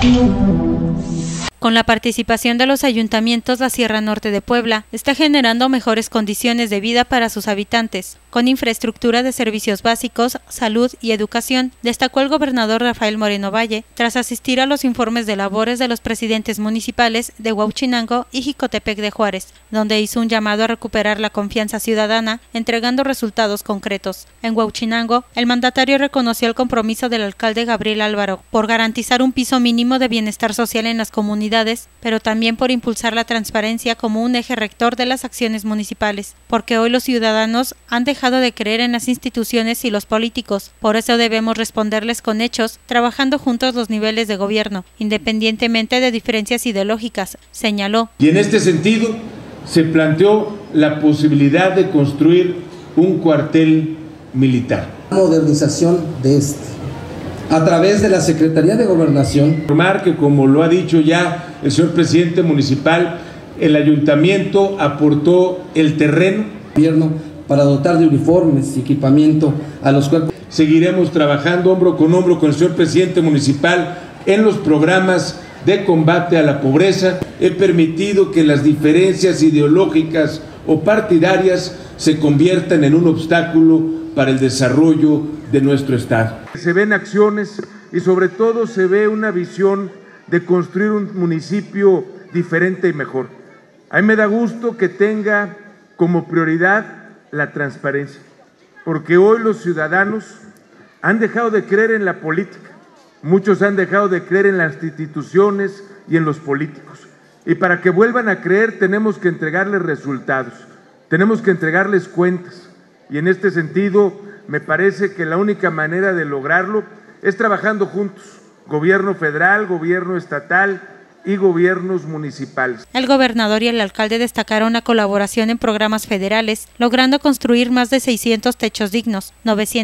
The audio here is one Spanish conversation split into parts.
Con la participación de los ayuntamientos, la Sierra Norte de Puebla está generando mejores condiciones de vida para sus habitantes, con infraestructura de servicios básicos, salud y educación, destacó el gobernador Rafael Moreno Valle, tras asistir a los informes de labores de los presidentes municipales de Huauchinango y Jicotepec de Juárez, donde hizo un llamado a recuperar la confianza ciudadana, entregando resultados concretos. En Huauchinango, el mandatario reconoció el compromiso del alcalde Gabriel Álvaro por garantizar un piso mínimo de bienestar social en las comunidades, pero también por impulsar la transparencia como un eje rector de las acciones municipales, porque hoy los ciudadanos han dejado de creer en las instituciones y los políticos, por eso debemos responderles con hechos, trabajando juntos los niveles de gobierno, independientemente de diferencias ideológicas, señaló. Y en este sentido se planteó la posibilidad de construir un cuartel militar. Modernización de a través de la Secretaría de Gobernación. Informar que, como lo ha dicho ya el señor presidente municipal, el ayuntamiento aportó el terreno para dotar de uniformes y equipamiento a los cuerpos. Seguiremos trabajando hombro con el señor presidente municipal en los programas de combate a la pobreza. He permitido que las diferencias ideológicas o partidarias se conviertan en un obstáculo para el desarrollo de nuestro estado. Se ven acciones y sobre todo se ve una visión de construir un municipio diferente y mejor. A mí me da gusto que tenga como prioridad la transparencia, porque hoy los ciudadanos han dejado de creer en la política, muchos han dejado de creer en las instituciones y en los políticos, y para que vuelvan a creer tenemos que entregarles resultados, tenemos que entregarles cuentas, y en este sentido me parece que la única manera de lograrlo es trabajando juntos, gobierno federal, gobierno estatal y gobiernos municipales. El gobernador y el alcalde destacaron la colaboración en programas federales, logrando construir más de 600 techos dignos,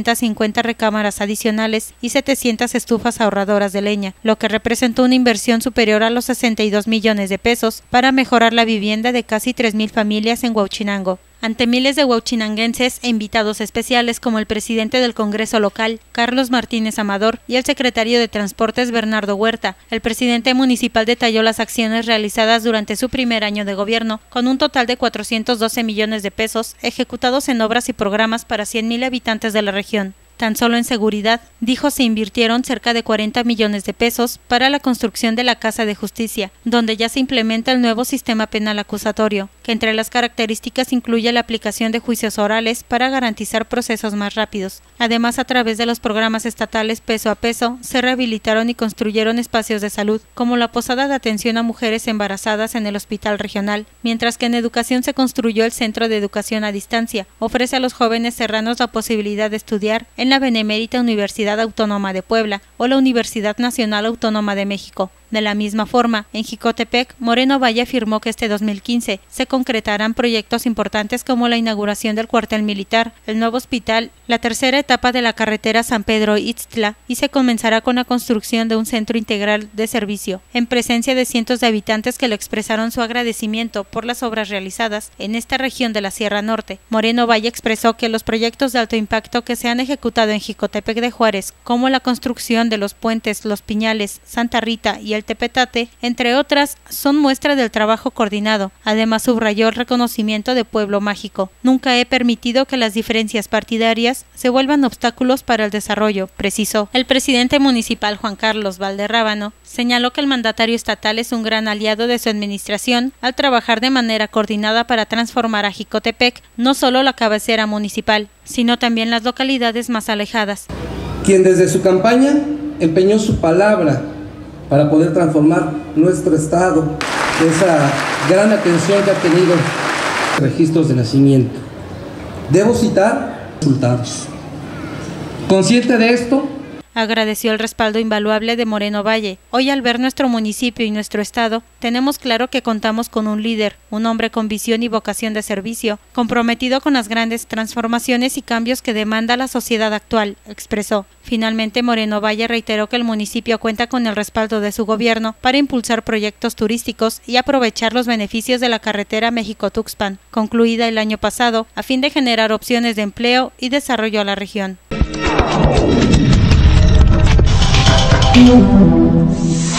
950 recámaras adicionales y 700 estufas ahorradoras de leña, lo que representó una inversión superior a los 62 millones de pesos para mejorar la vivienda de casi 3,000 familias en Huauchinango. Ante miles de huauchinanguenses e invitados especiales como el presidente del Congreso local, Carlos Martínez Amador, y el secretario de Transportes, Bernardo Huerta, el presidente municipal detalló las acciones realizadas durante su primer año de gobierno, con un total de 412 millones de pesos ejecutados en obras y programas para 100,000 habitantes de la región. Tan solo en seguridad, dijo, se invirtieron cerca de 40 millones de pesos para la construcción de la Casa de Justicia, donde ya se implementa el nuevo sistema penal acusatorio, que entre las características incluye la aplicación de juicios orales para garantizar procesos más rápidos. Además, a través de los programas estatales Peso a Peso, se rehabilitaron y construyeron espacios de salud, como la posada de atención a mujeres embarazadas en el Hospital Regional, mientras que en educación se construyó el Centro de Educación a Distancia. Ofrece a los jóvenes serranos la posibilidad de estudiar en la Benemérita Universidad Autónoma de Puebla o la Universidad Nacional Autónoma de México. De la misma forma, en Jicotepec, Moreno Valle afirmó que este 2015 se concretarán proyectos importantes como la inauguración del cuartel militar, el nuevo hospital, la tercera etapa de la carretera San Pedro-Ixtla y se comenzará con la construcción de un centro integral de servicio, en presencia de cientos de habitantes que le expresaron su agradecimiento por las obras realizadas en esta región de la Sierra Norte. Moreno Valle expresó que los proyectos de alto impacto que se han ejecutado en Jicotepec de Juárez, como la construcción de los puentes Los Piñales, Santa Rita y el Tepetate, entre otras, son muestra del trabajo coordinado. Además, subrayó el reconocimiento de Pueblo Mágico. Nunca he permitido que las diferencias partidarias se vuelvan obstáculos para el desarrollo, precisó. El presidente municipal Juan Carlos Valderrábano señaló que el mandatario estatal es un gran aliado de su administración al trabajar de manera coordinada para transformar a Jicotepec, no solo la cabecera municipal, sino también las localidades más alejadas. Quien desde su campaña empeñó su palabra para poder transformar nuestro estado, esa gran atención que ha tenido registros de nacimiento. Debo citar resultados. Consciente de esto, agradeció el respaldo invaluable de Moreno Valle. Hoy, al ver nuestro municipio y nuestro estado, tenemos claro que contamos con un líder, un hombre con visión y vocación de servicio, comprometido con las grandes transformaciones y cambios que demanda la sociedad actual, expresó. Finalmente, Moreno Valle reiteró que el municipio cuenta con el respaldo de su gobierno para impulsar proyectos turísticos y aprovechar los beneficios de la carretera México-Tuxpan, concluida el año pasado, a fin de generar opciones de empleo y desarrollo a la región.